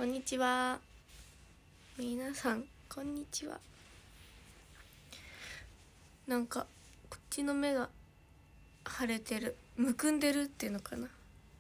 こんにちは。皆さんこんにちは。なんかこっちの目が腫れてる、むくんでるっていうのかな。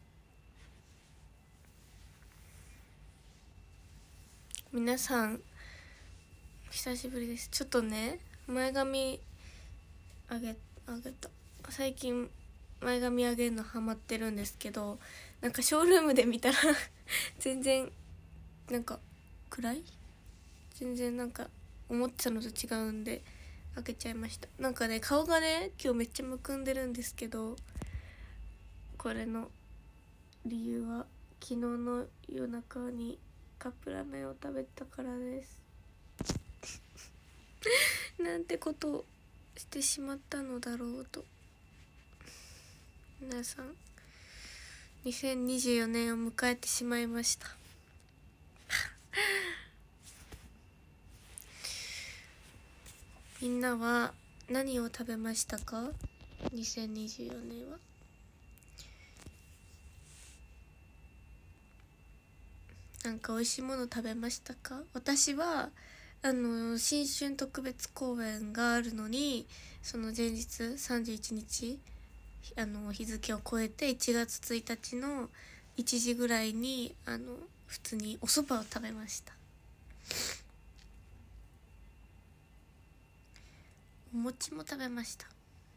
皆さん久しぶりです。ちょっとね、前髪あげた。最近前髪上げるのハマってるんですけど、なんかショールームで見たら全然なんか暗い、全然なんか思ってたのと違うんで開けちゃいました。なんかね、顔がね今日めっちゃむくんでるんですけど、これの理由は昨日の夜中にカップラーメンを食べたからですなんてことをしてしまったのだろうと。皆さん2024年を迎えてしまいましたみんなは何を食べましたか？ 2024 年はなんか美味しいもの食べましたか？私は新春特別公演があるのに、その前日31日日付を超えて1月1日の1時ぐらいに普通にお蕎麦を食べました。お餅も食べました。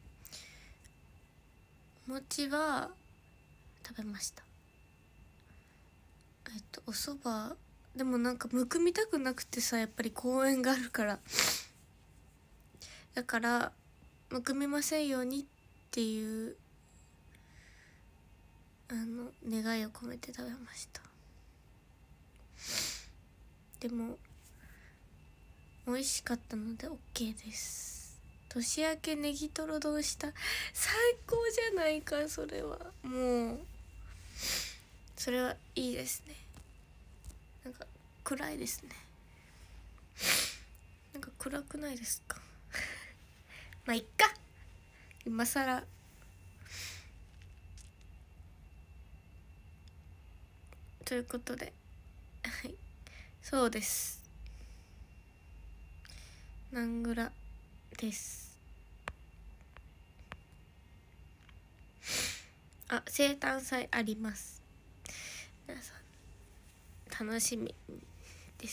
お餅は食べました。お蕎麦でもなんかむくみたくなくてさ、やっぱり公演があるからだからむくみませんようにっていう願いを込めて食べました。でも美味しかったので OK です。年明けネギトロ丼した。最高じゃないか。それはもうそれはいいですね。なんか暗いですね。なんか暗くないですかまあいっか、今更。ということではい、そうです、ナングラです。生誕祭あります。皆さん楽しみです。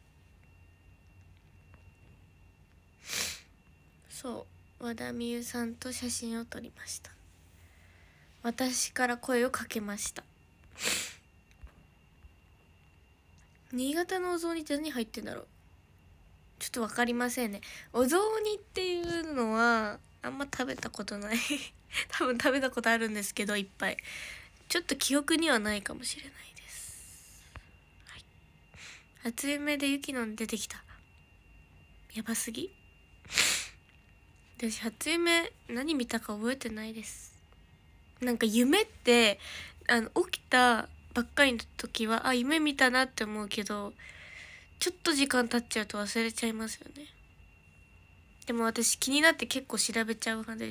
そう和田美優さんと写真を撮りました。私から声をかけました。新潟のお雑煮って何入ってんだろう、ちょっと分かりませんね。お雑煮っていうのはあんま食べたことない多分食べたことあるんですけどいっぱい、ちょっと記憶にはないかもしれないです、はい、初夢で雪の出てきた。やばすぎ。私初夢何見たか覚えてないです。なんか夢って起きたばっかりの時は夢見たなって思うけど、ちょっと時間経っちゃうと忘れちゃいますよね。でも私気になって結構調べちゃう派です。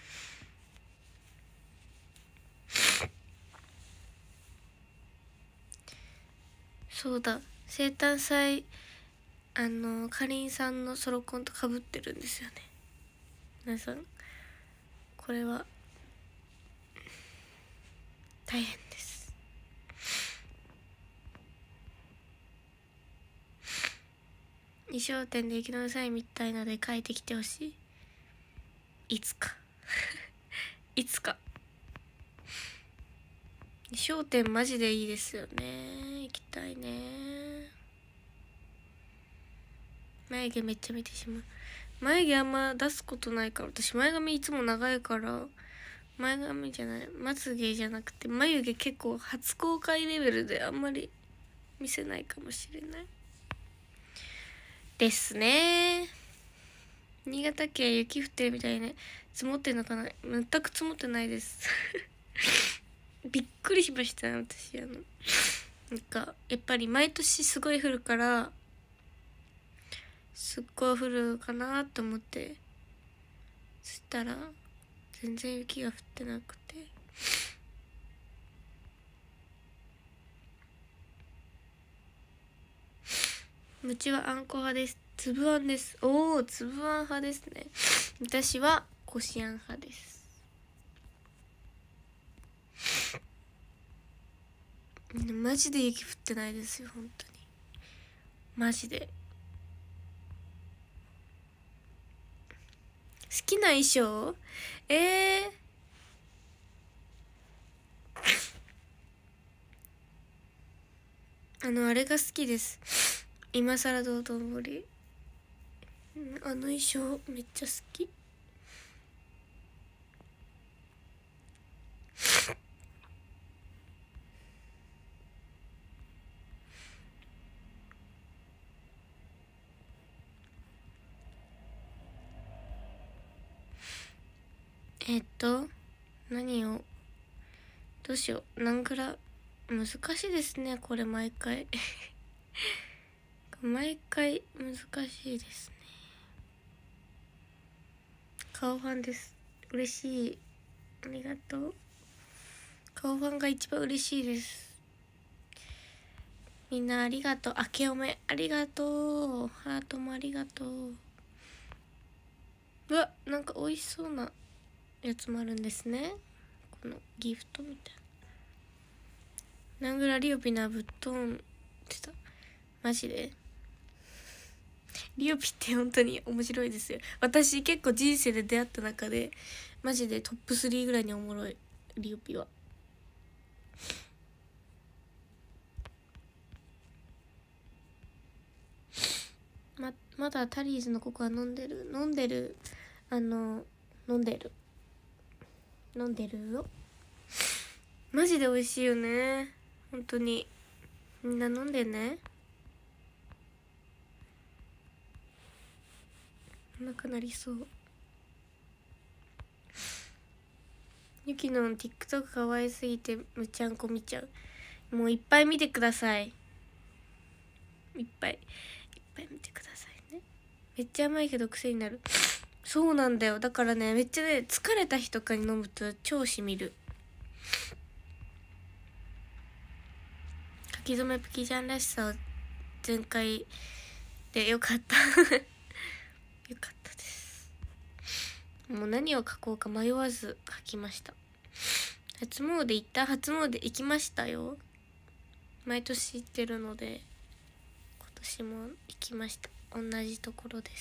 そうだ、生誕祭かりんさんのソロコンとかぶってるんですよね。皆さんこれは大変です。衣装店で雪の際みたいので書いてきてほしい。いつかいつか。衣装店マジでいいですよね。行きたいね。眉毛めっちゃ見てしまう。眉毛あんま出すことないから、私前髪いつも長いから、前髪じゃないまつげじゃなくて眉毛結構初公開レベルであんまり見せないかもしれないですね。新潟県雪降ってるみたいね。積もってんのかな。全く積もってないですびっくりしました。私なんかやっぱり毎年すごい降るからすっごい降るかなと思って、そしたら全然雪が降ってなくてうちはあんこ派です。つぶあんです。おお、つぶあん派ですね。私はこしあん派です。マジで雪降ってないですよ、本当に。マジで。好きな衣装？あれが好きです。今更道頓堀。あの衣装めっちゃ好き。何をどうしよう。難しいですね、これ毎回毎回難しいですね。顔ファンです。嬉しい。ありがとう。顔ファンが一番嬉しいです。みんなありがとう。明けおめありがとう。ハートもありがとう。うわ、なんか美味しそうなやつもあるんですね。このギフトみたいな。ナングラリオピナぶっ飛んでた。マジでリオピって本当に面白いですよ。私結構人生で出会った中でマジでトップ3ぐらいにおもろい。リオピはまだタリーズのココア飲んでるよ。マジで美味しいよね、本当に。みんな飲んでね。なくなりそう。ゆきの TikTok 可愛すぎてむちゃんこ見ちゃう。もういっぱい見てください。いっぱい見てくださいね。めっちゃ甘いけど癖になる。そうなんだよ。だからね、めっちゃね、疲れた日とかに飲むと超しみる。書き初めプキジャンらしさを全開でよかったよかったです。もう何を書こうか迷わず書きました。初詣行った？初詣行きましたよ。毎年行ってるので今年も行きました。同じところです。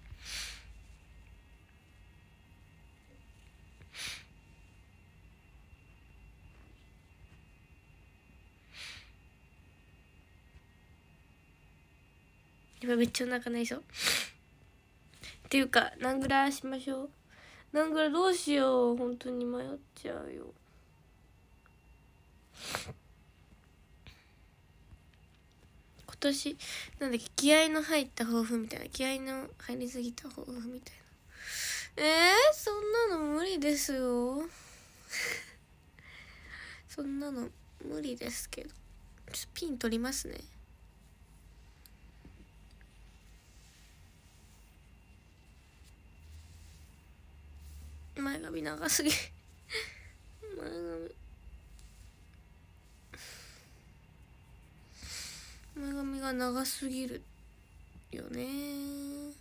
今めっちゃお腹鳴りそうっていうか、ナングラしましょう。ナングラどうしよう。本当に迷っちゃうよ。今年なんだっけ、気合の入った抱負みたいな。気合の入りすぎた抱負みたいな。そんなの無理ですよそんなの無理ですけど。ちょっとピン取りますね。前髪長すぎ前髪が長すぎるよね。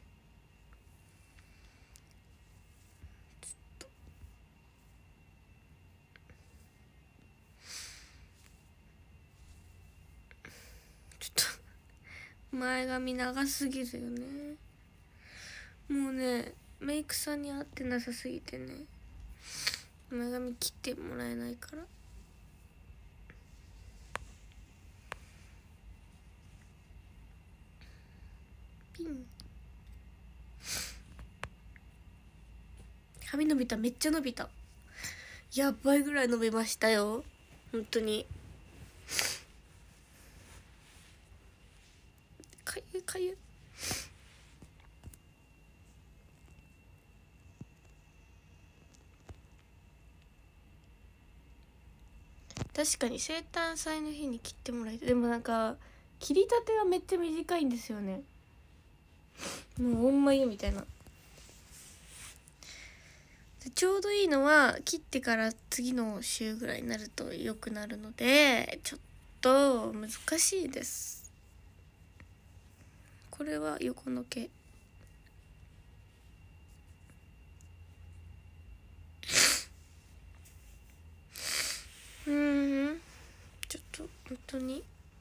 ちょっと前髪長すぎるよね。もうね、メイクさんに合ってなさすぎてね、前髪切ってもらえないから。ピン。髪伸びた。めっちゃ伸びた。やばいぐらい伸びましたよ、本当に。かゆいかゆい。確かに生誕祭の日に切ってもらいたい。でもなんか切りたてはめっちゃ短いんですよね。もうほんま言うみたいな。ちょうどいいのは切ってから次の週ぐらいになると良くなるので、ちょっと難しいです。 これは横の毛。ちょっと本当に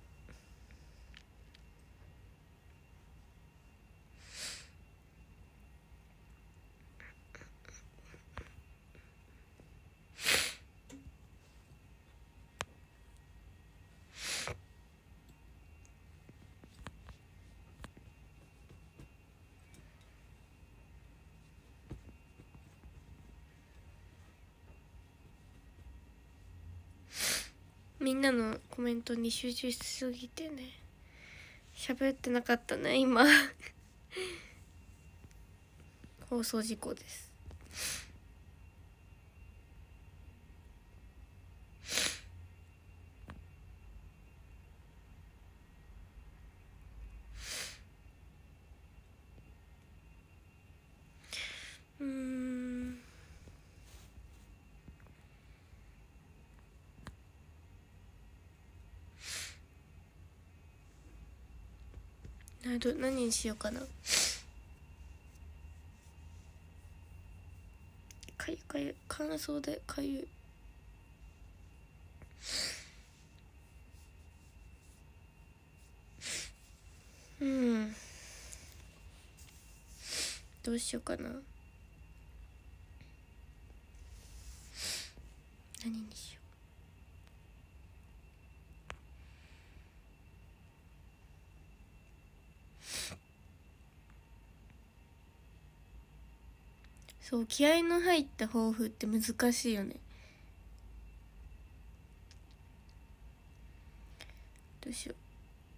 みんなのコメントに集中しすぎてね喋ってなかったね今放送事故です。何にしようかな。かゆ乾燥でかゆい。どうしようかな。何にしよう。そう、気合の入った抱負って難しいよね。どうしよう。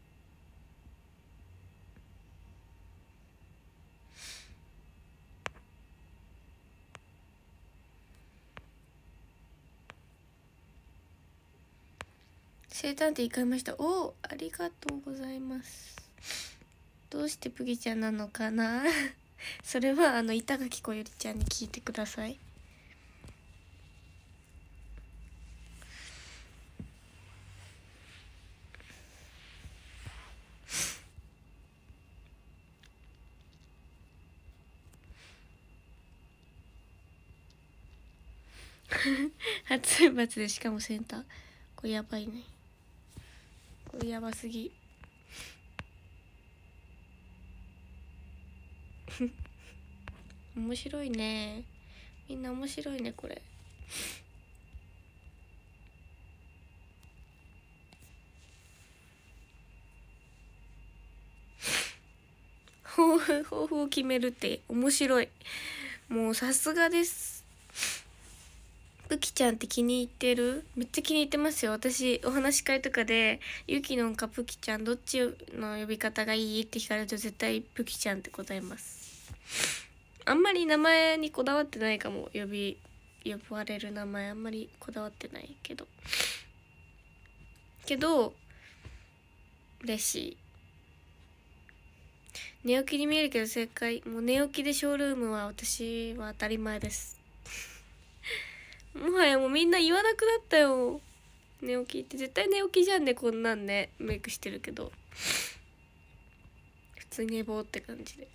生誕って買いました。おー、ありがとうございます。どうしてプギちゃんなのかなそれは板垣こよりちゃんに聞いてください。初選抜でしかもセンター、これやばいね。これやばすぎ。面白いね、みんな面白いねこれ。抱負を決めるって面白い。もうさすがです。プキちゃんって気に入ってる？めっちゃ気に入ってますよ。私お話し会とかでゆきのんかプキちゃんどっちの呼び方がいいって聞かれると絶対プキちゃんって答えます。あんまり名前にこだわってないかも。呼ばれる名前あんまりこだわってないけど嬉しい。寝起きに見えるけど正解。もう寝起きでショールームは私は当たり前です。もはやもうみんな言わなくなったよ。寝起きって絶対寝起きじゃんね。こんなんね、メイクしてるけど普通に寝坊って感じで。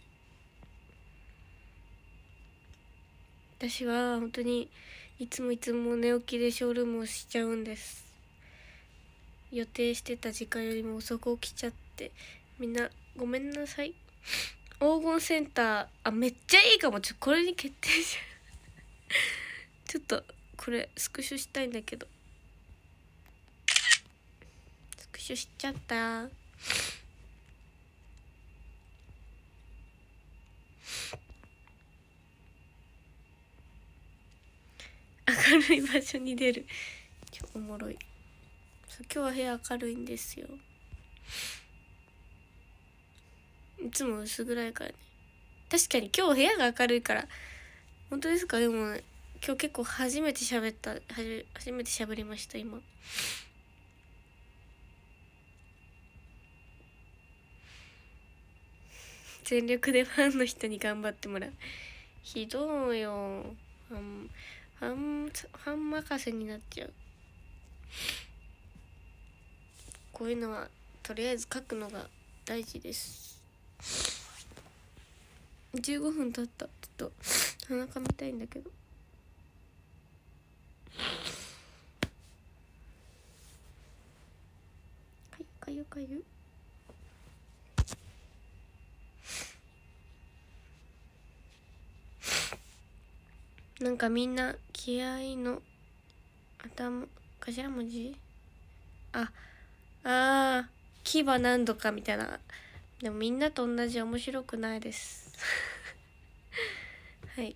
私は本当にいつも寝起きでショールームをしちゃうんです。予定してた時間よりも遅く起きちゃって、みんなごめんなさい。黄金センター、めっちゃいいかも。これに決定じゃんちょっとこれスクショしたいんだけど、スクショしちゃった。明るい場所に出る、おもろい。今日は部屋明るいんですよ。いつも薄暗いからね。確かに今日部屋が明るいから。本当ですか？でも今日結構初めて喋りました今。全力でファンの人に頑張ってもらう。ひどいよ。ファン任せになっちゃう。こういうのはとりあえず書くのが大事です。 15分経った。ちょっと鼻かみたいんだけど。かゆかゆ。なんかみんな気合の頭頭文字、牙何度かみたいな。でもみんなと同じ面白くないですはい、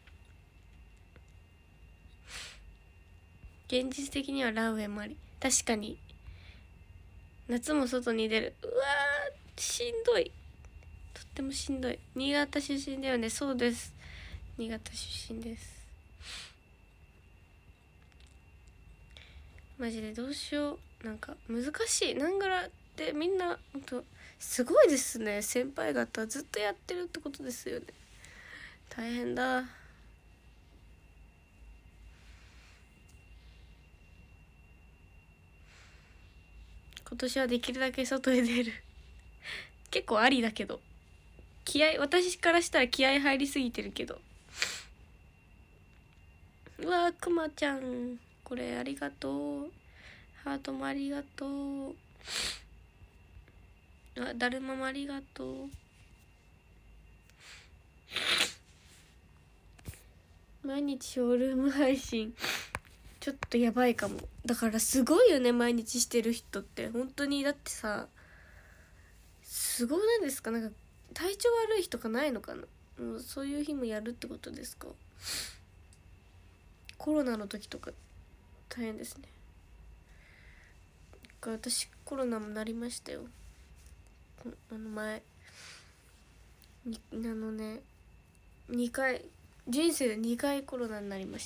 現実的にはランウェイもあり、確かに夏も外に出る。うわーしんどい、とってもしんどい。新潟出身だよね。そうです、新潟出身です。マジでどうしよう、なんか難しい。ナングラってみんなほんとすごいですね。先輩方ずっとやってるってことですよね。大変だ。今年はできるだけ外へ出る結構ありだけど、私からしたら気合入りすぎてるけど。うわー、くまちゃんこれありがとう。ハートもありがとう。だるまもありがとう。毎日ショールーム配信ちょっとやばいかも。だからすごいよね、毎日してる人って。本当にだってさ、すごいなんですか。なんか体調悪い日とかないのかな。もうそういう日もやるってことですか。コロナの時とか大変ですね。私コロナもなりましたよ。前2回、人生で2回コロナになりました。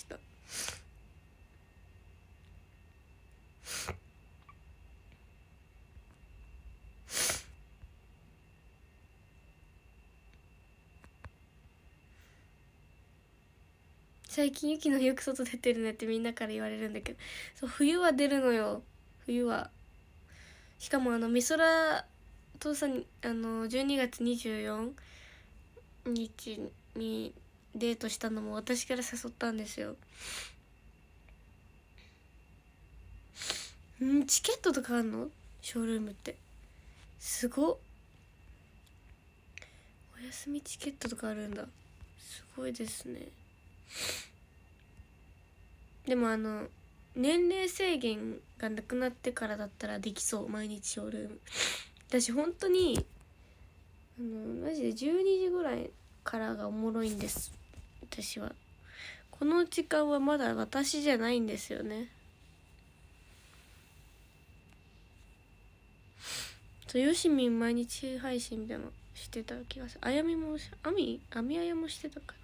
最近雪のよく外出てるねってみんなから言われるんだけど、そう、冬は出るのよ。冬はしかも美空父さん12月24日にデートしたのも私から誘ったんですよ。チケットとかあんの？ショールームってすごっ。お休みチケットとかあるんだ。すごいですね。でも年齢制限がなくなってからだったらできそう。毎日ショールーム。私本当にマジで12時ぐらいからがおもろいんです。私はこの時間はまだ私じゃないんですよね。よしみん毎日配信みたいなのしてた気がする。あやみもあみあやもしてたから、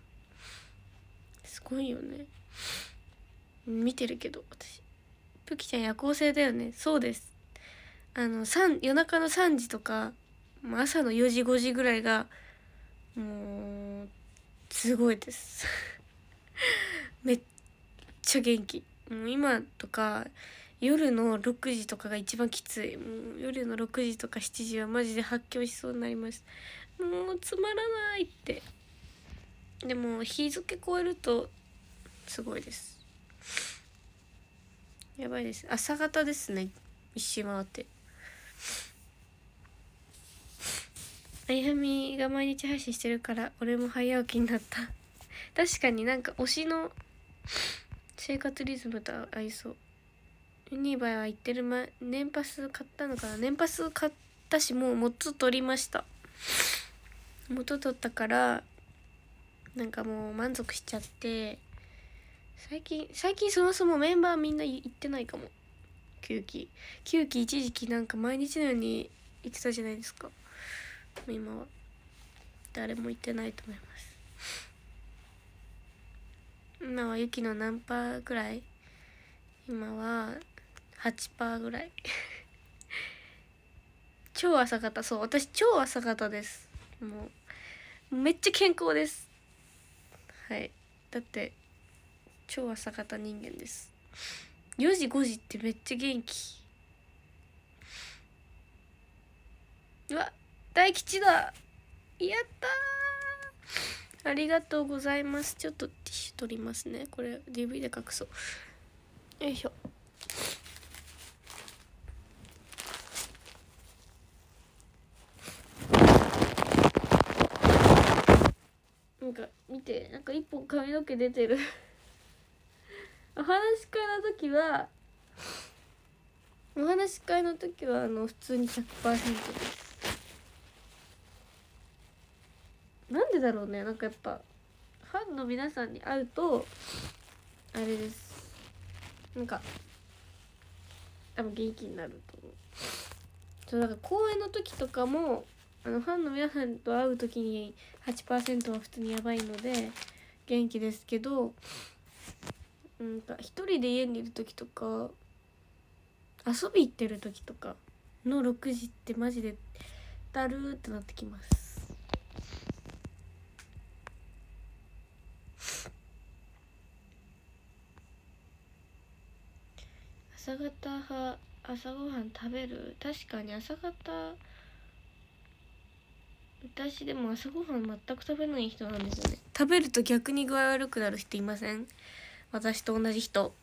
すごいよね。見てるけど私。ぷきちゃん夜行性だよね。そうです。夜中の3時とか朝の4時5時ぐらいがもうすごいですめっちゃ元気。もう今とか夜の6時とかが一番きつい。もう夜の6時とか7時はマジで発狂しそうになります。もうつまらないって。でも日付超えるとすごいです。やばいです。朝方ですね、一周回って。あやみが毎日配信してるから俺も早起きになった確かになんか推しの生活リズムと合いそう。ユニバは行ってる前、年パス買ったのかな。年パス買ったし、もう元取りました。元取ったからなんかもう満足しちゃって、最近そもそもメンバーみんな行ってないかも。9期一時期なんか毎日のように行ってたじゃないですか。今は誰も行ってないと思います。今はユキの何パーぐらい？今は8% ぐらい超朝方。そう、私超朝方です。もうめっちゃ健康です。はい、だって超朝方人間です。4時5時ってめっちゃ元気。うわ、大吉だ。 やったー、ありがとうございます。ちょっとティッシュ取りますね。これ DV で隠そう。よいしょ。なんか見て、なんか一本髪の毛出てるお話し会の時は普通に 100% です。なんでだろうね。なんかやっぱファンの皆さんに会うとあれです、なんか多分元気になると思う。そうだから公演の時とかもファンの皆さんと会う時に 8% は普通にやばいので元気ですけど、なんか一人で家にいる時とか遊び行ってる時とかの6時ってマジでだるーってなってきます。朝方派、朝ごはん食べる。確かに朝方、私でも朝ごはん全く食べない人なんですよね。食べると逆に具合悪くなる人いません？私と同じ人。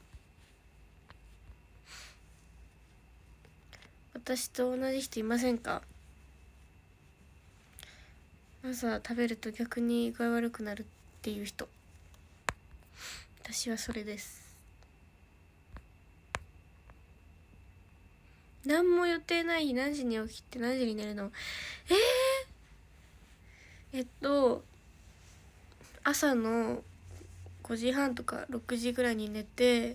私と同じ人いませんか？朝食べると逆に具合悪くなるっていう人。私はそれです。何も予定ない日何時に起きて何時に寝るの？朝の5時半とか6時ぐらいに寝て、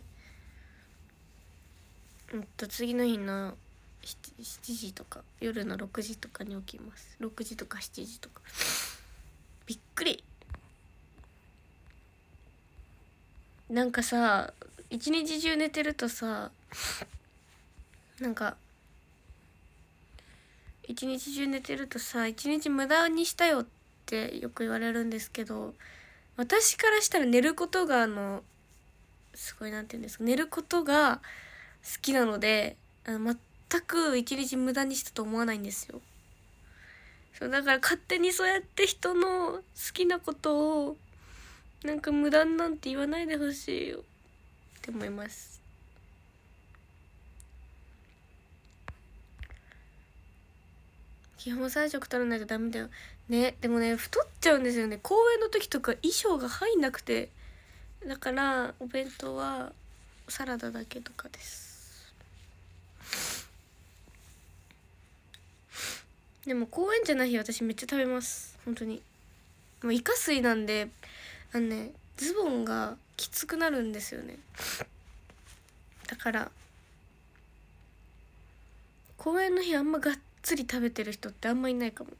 次の日の7時とか夜の6時とかに起きます。6時とか7時とか。びっくり。なんかさ、一日中寝てるとさ、なんか一日中寝てるとさ、一日無駄にしたよってよく言われるんですけど、私からしたら寝ることがすごいなんて言うんですか、寝ることが好きなので、全く一日無駄にしたと思わないんですよ。そうだから勝手にそうやって人の好きなことをなんか無駄なんて言わないでほしいよって思います。基本3食取らないとダメだよね。でもね、太っちゃうんですよね。公演の時とか衣装が入んなくて、だからお弁当はサラダだけとかです。でも公演じゃない日私めっちゃ食べます。本当にもうイカ水なんで、ズボンがきつくなるんですよね。だから公演の日あんまがっつり食べてる人ってあんまいないかも。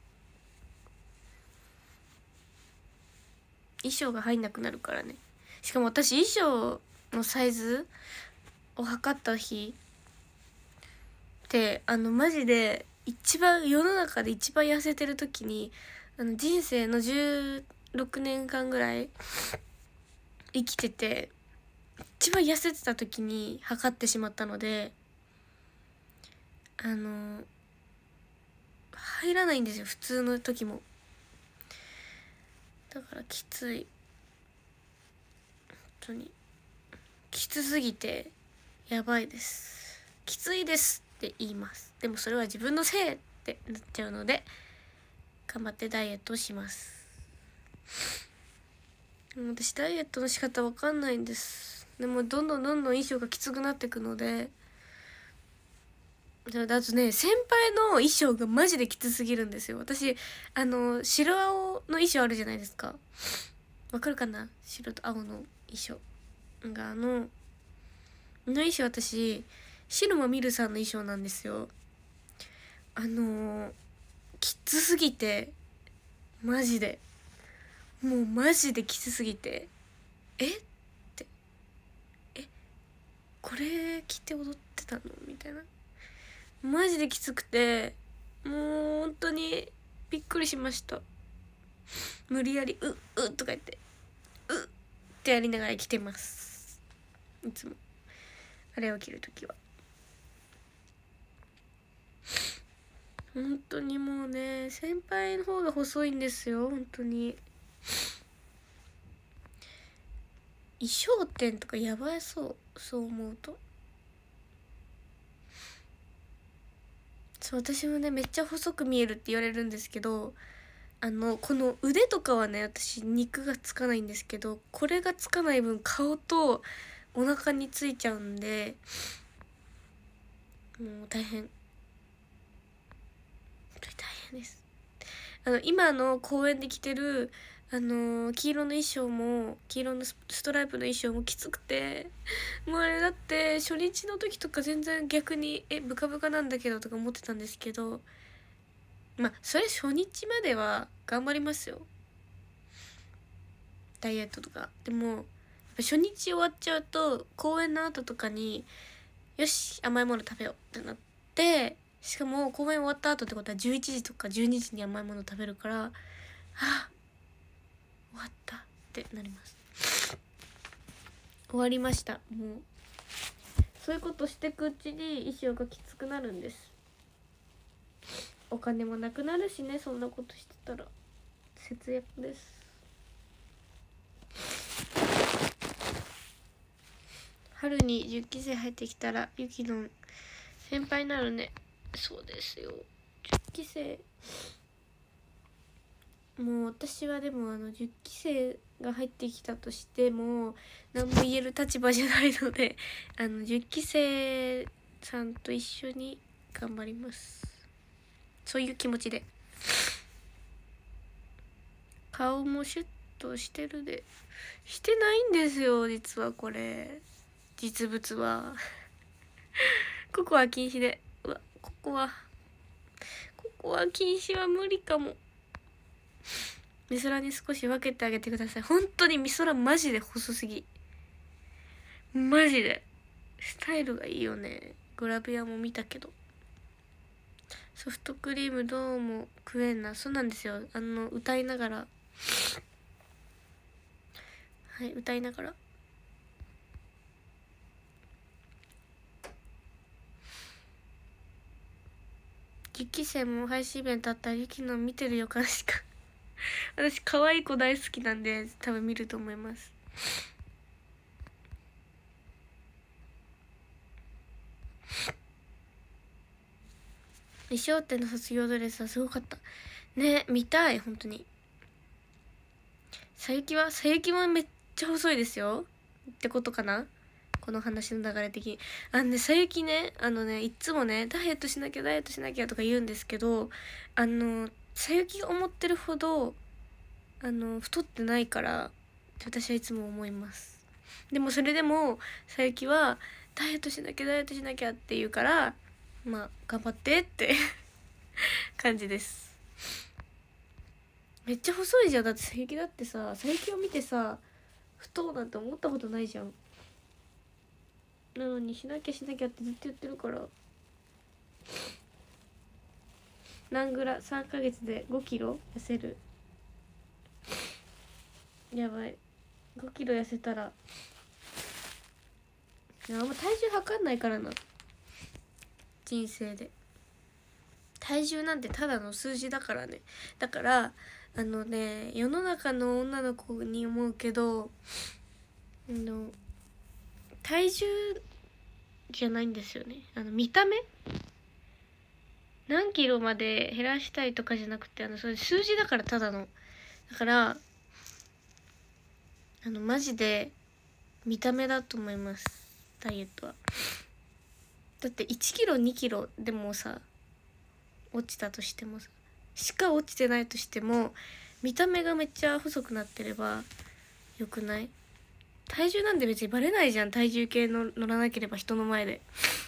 衣装が入んなくなるからね。しかも私衣装のサイズを測った日ってマジで一番世の中で一番痩せてる時に人生の16年間ぐらい生きてて一番痩せてた時に測ってしまったので入らないんですよ、普通の時も。だからきつい、本当にきつすぎてやばいです。きついですって言います。でもそれは自分のせいってなっちゃうので頑張ってダイエットをします。私ダイエットの仕方わかんないんです。でもどんどん衣装がきつくなってくので、だとね、先輩の衣装がマジできつすぎるんですよ。私白青の衣装あるじゃないですか。わかるかな？白と青の衣装が衣装、私白間みるさんの衣装なんですよ。きつすぎてマジでもうマジできつすぎてってこれ着て踊ってたのみたいな、マジできつくてもう本当にびっくりしました。無理やりうとか言ってってやりながら着てます、いつもあれを着るときは。 本当にもうね、先輩の方が細いんですよ本当に。衣装店とかやばいそう、そう思うと。そう、私もねめっちゃ細く見えるって言われるんですけど、この腕とかはね私肉がつかないんですけど、これがつかない分顔とお腹についちゃうんで、もう大変、本当に大変です。今の公演で着てる黄色の衣装も、黄色のストライプの衣装もきつくて、もうあれだって初日の時とか全然逆にブカブカなんだけどとか思ってたんですけど、まあそれ初日までは頑張りますよ、ダイエットとか。でも初日終わっちゃうと公演の後とかによし甘いもの食べようってなって、しかも公演終わった後ってことは11時とか12時に甘いもの食べるから、はあ終わったってなります。終わりました。もうそういうことしてくうちに衣装がきつくなるんです。お金もなくなるしね、そんなことしてたら節約です。春に10期生入ってきたらゆきの先輩になるね。そうですよ、10期生。もう私はでも10期生が入ってきたとしても何も言える立場じゃないので10期生さんと一緒に頑張ります。そういう気持ちで。顔もシュッとしてるで、してないんですよ実は。これ実物はここは禁止で、うわここは禁止は無理かも。美空に少し分けてあげてください。本当に美空マジで細すぎ、マジでスタイルがいいよね。グラビアも見たけど。ソフトクリームどうも食えんな。そうなんですよ、歌いながら、はい歌いながら。10期生も配信イベントあったらゆきの見てる予感しか私可愛い子大好きなんで多分見ると思います。衣装店の卒業ドレスはすごかったね。見たい本当に。さゆきはめっちゃ細いですよってことかな、この話の流れ的に。さゆきね、いっつもねダイエットしなきゃとか言うんですけど、さゆきが思ってるほど太ってないからって私はいつも思います。でもそれでもさゆきはダイエットしなきゃって言うから、まあ頑張ってって感じです。めっちゃ細いじゃん。だってさゆきだってさ、さゆきを見てさ太うなんて思ったことないじゃん。なのにしなきゃってずっと言ってるから。何グラ3ヶ月で5キロ痩せる。やばい、5キロ痩せたら、あんま体重測んないからな、人生で。体重なんてただの数字だからね。だから世の中の女の子に思うけど、体重じゃないんですよね。見た目何キロまで減らしたいとかじゃなくて、それ数字だから、ただの。だからマジで見た目だと思います、ダイエットは。だって1キロ2キロでもさ、落ちたとしてもさ、しか落ちてないとしても見た目がめっちゃ細くなってればよくない？体重なんて別にバレないじゃん。体重計乗らなければ人の前で。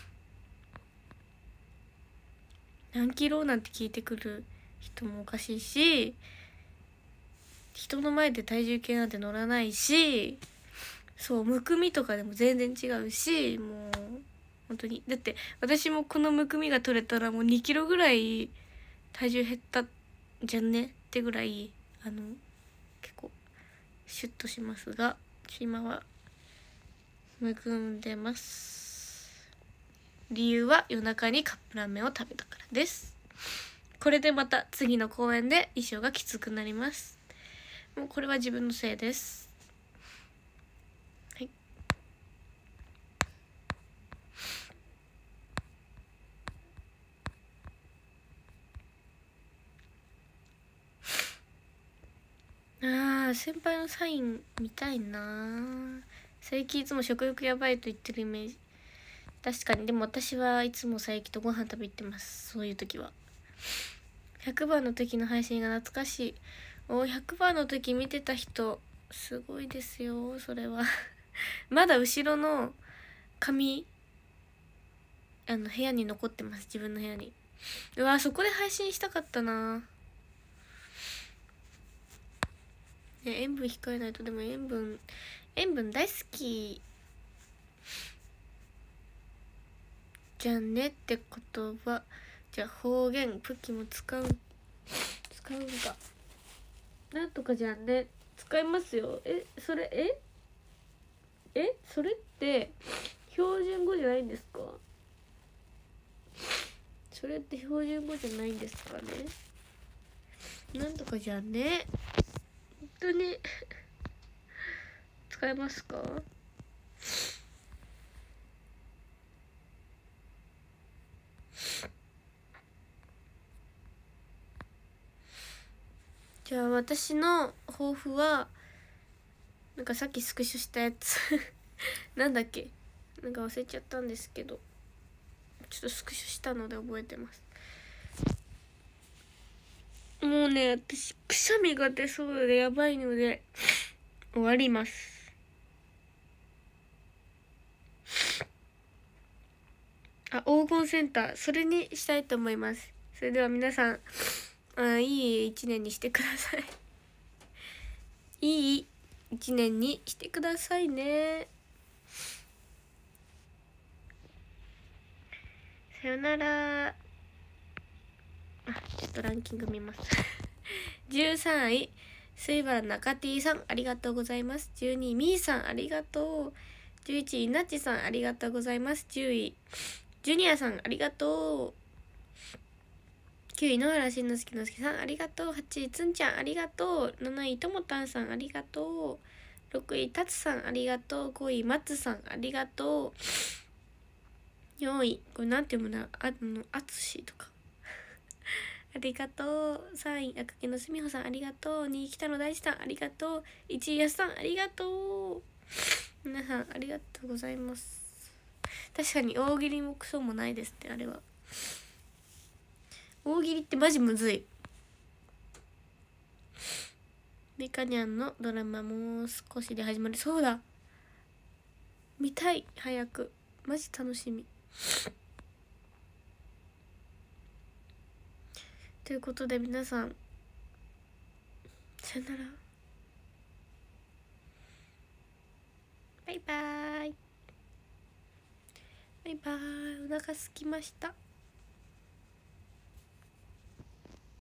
何キロなんて聞いてくる人もおかしいし、人の前で体重計なんて乗らないし、そうむくみとかでも全然違うし、もう本当に。だって私もこのむくみが取れたらもう2キロぐらい体重減ったじゃんねってぐらい結構シュッとしますが、今はむくんでます。理由は夜中にカップラーメンを食べたからです。 これでまた次の公演で衣装がきつくなります。もうこれは自分のせいです。はい。先輩のサイン見たいな。佐伯いつも食欲やばいと言ってるイメージ。確かに。でも私はいつも佐伯とご飯食べ行ってます、そういう時は。100番の時の配信が懐かしい。100番の時見てた人すごいですよ、それは。まだ後ろの紙部屋に残ってます、自分の部屋に。うわ、そこで配信したかったな。塩分控えないと。でも塩分大好きじゃんねって言葉。じゃあ方言プキも使うんか。なんとかじゃんね使いますよ。それそれって標準語じゃないんですか？それって標準語じゃないんですかね。なんとかじゃんね本当に使えますか？じゃあ私の抱負はなんかさっきスクショしたやつなんだっけ、なんか忘れちゃったんですけど、ちょっとスクショしたので覚えてます。もうね、私くしゃみが出そうでやばいので終わります。黄金センター、それにしたいと思います。それでは皆さん、いい一年にしてください。いい一年にしてくださいね。さよなら。ちょっとランキング見ます13位水原中 T さん、ありがとうございます。12位みーさん、ありがとう。11位なちさん、ありがとうございます。10位ジュニアさん、ありがとう。9位野原しんのすけのすけさん、ありがとう。8位つんちゃん、ありがとう。7位ともたんさん、ありがとう。6位たつさん、ありがとう。5位まつさん、ありがとう。4位これなんて読むんだ、あつしとかありがとう。3位赤毛のすみほさん、ありがとう。2位北野大地さん、ありがとう。1位やすさん、ありがとう。皆さんありがとうございます。確かに大喜利もクソもないですって。あれは大喜利ってマジむずい。メカニャンのドラマもう少しで始まる。そうだ、見たい、早く。マジ楽しみ。ということで皆さんさよなら、バイバーイ、バイバーイ。お腹すきました。